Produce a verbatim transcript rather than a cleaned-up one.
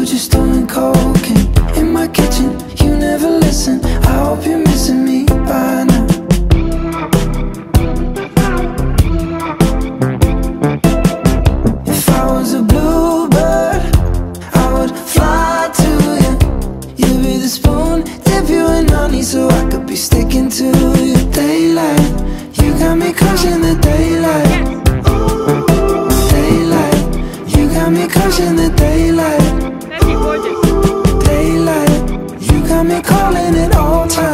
were just doing coke in my kitchen. You never listen, I hope you're missing me by now. If I was a bluebird, I would fly to you. You'd be the spoon, dip you in honey, so I could be sticking to you. Daylight, you got me crushing the daylight. Daylight, you got me crushing the daylight. Daylight, you got me calling it all time.